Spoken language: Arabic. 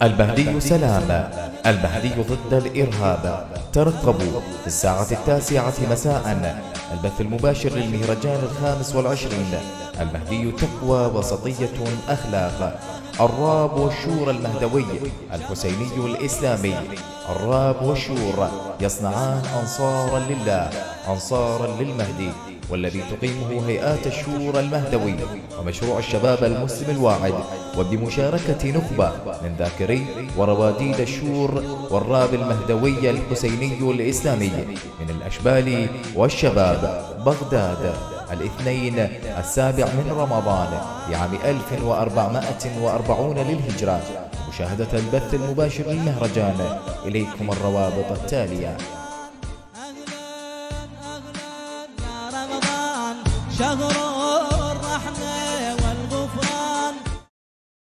المهدي سلام، المهدي ضد الإرهاب. ترقبوا في الساعة 9 مساء البث المباشر للمهرجان 25. المهدي تقوى، وسطية، أخلاق. الراب والشور المهدوي الحسيني الإسلامي. الراب والشور يصنعان أنصارا لله، أنصارا للمهدي، والذي تقيمه هيئات الشور المهدوي ومشروع الشباب المسلم الواعد، وبمشاركة نخبة من ذاكري ورواديد الشور والراب المهدوي الحسيني الإسلامي من الأشبال والشباب. بغداد، الاثنين 7 من رمضان لعام 1440 للهجرة. مشاهدة البث المباشر للمهرجان، إليكم الروابط التالية. شهر